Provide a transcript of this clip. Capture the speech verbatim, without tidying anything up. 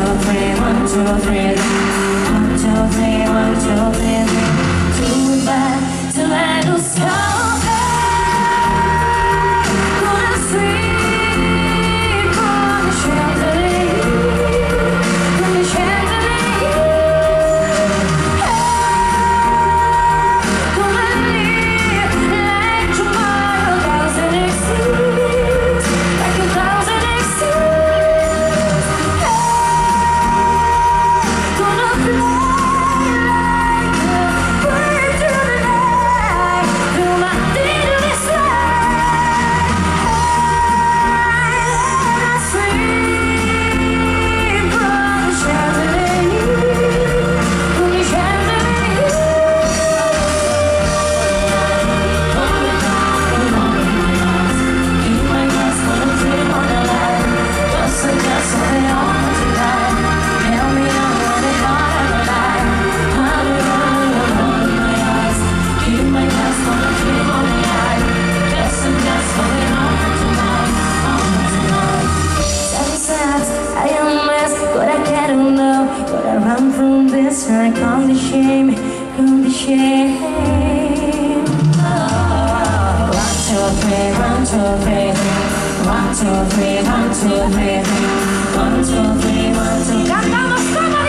two, three, one, two, three, one, two, three, one, two, three, too bad to let us go. Run from this, I come the shame, come the shame. Oh. One, two, three, one, two, three, one, two, three, one, two, three, one, two, three, one, two, three.